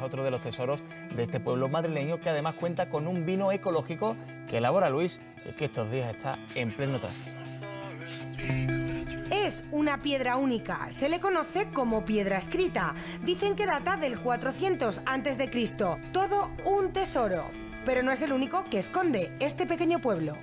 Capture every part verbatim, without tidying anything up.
otro de los tesoros de este pueblo madrileño, que además cuenta con un vino ecológico que elabora Luis y que estos días está en pleno trasiego. Es una piedra única, se le conoce como piedra escrita. Dicen que data del cuatrocientos antes de Cristo. Todo un tesoro. Pero no es el único que esconde este pequeño pueblo.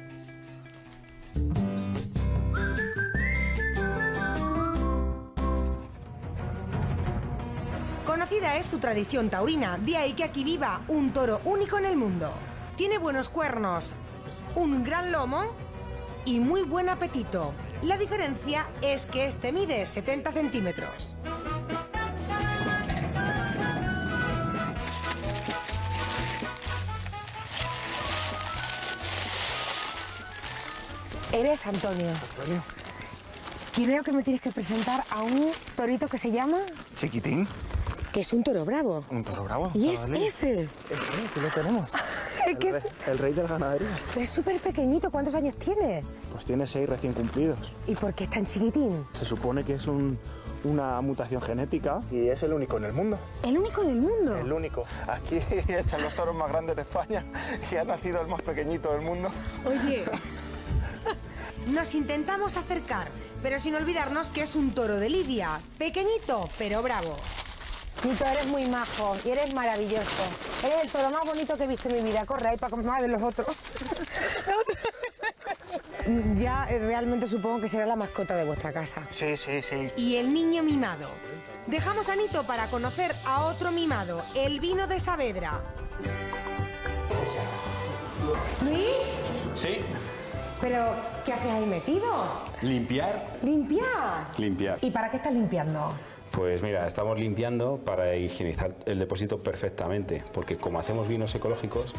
Conocida es su tradición taurina, de ahí que aquí viva un toro único en el mundo. Tiene buenos cuernos, un gran lomo y muy buen apetito. La diferencia es que este mide setenta centímetros. Eres Antonio. Antonio. Creo que me tienes que presentar a un torito que se llama... Chiquitín. Que es un toro bravo. Un toro bravo. Y es Vale. ese. Sí, aquí lo tenemos. Es El, que rey, es... el rey de la ganadería. Pero es súper pequeñito. ¿Cuántos años tiene? Pues tiene seis recién cumplidos. ¿Y por qué es tan chiquitín? Se supone que es un, una mutación genética y es el único en el mundo. ¿El único en el mundo? El único. Aquí echan los toros más grandes de España y ha nacido el más pequeñito del mundo. Oye... Nos intentamos acercar, pero sin olvidarnos que es un toro de lidia. Pequeñito, pero bravo. Nito, eres muy majo y eres maravilloso. Eres el toro más bonito que he visto en mi vida. Corre ahí para comer más de los otros. Ya eh, realmente supongo que será la mascota de vuestra casa. Sí, sí, sí. Y el niño mimado. Dejamos a Nito para conocer a otro mimado, el vino de Saavedra. ¿Luis? Sí. ¿Pero qué haces ahí metido? ¿Limpiar? ¿Limpiar? Limpiar. ¿Y para qué estás limpiando? Pues mira, estamos limpiando para higienizar el depósito perfectamente, porque como hacemos vinos ecológicos...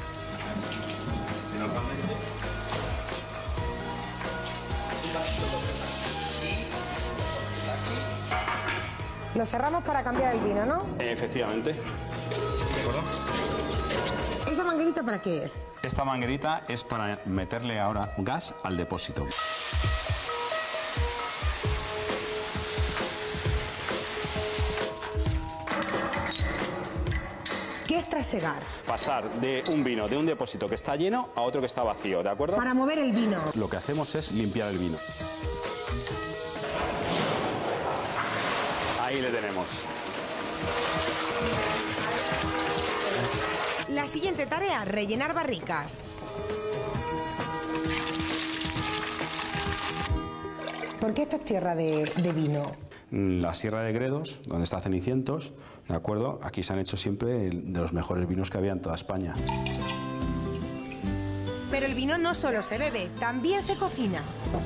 Lo cerramos para cambiar el vino, ¿no? Efectivamente. ¿De acuerdo? ¿Esa manguerita para qué es? Esta manguerita es para meterle ahora gas al depósito. ¿Qué es trasegar? Pasar de un vino de un depósito que está lleno a otro que está vacío, ¿de acuerdo? Para mover el vino. Lo que hacemos es limpiar el vino. Ahí le tenemos. La siguiente tarea, rellenar barricas. ¿Por qué esto es tierra de, de vino? La Sierra de Gredos, donde está Cenicientos, ¿de acuerdo? Aquí se han hecho siempre de los mejores vinos que había en toda España. Pero el vino no solo se bebe, también se cocina.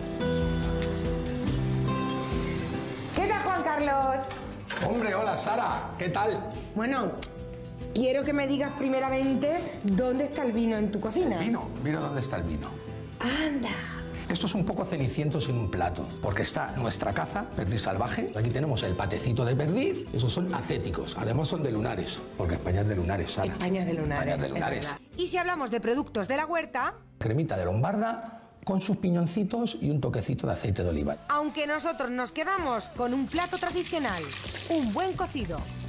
¿Qué tal, Juan Carlos? Hombre, hola, Sara, ¿qué tal? Bueno, quiero que me digas primeramente dónde está el vino en tu cocina. Vino, mira dónde está el vino. Anda. Esto es un poco Cenicientos en un plato, porque está nuestra caza, perdiz salvaje. Aquí tenemos el patecito de perdiz, esos son acéticos, además son de lunares, porque España es de lunares, Sara. España es de lunares. España es de lunares. Es y si hablamos de productos de la huerta... Cremita de lombarda, con sus piñoncitos y un toquecito de aceite de oliva. Aunque nosotros nos quedamos con un plato tradicional, un buen cocido.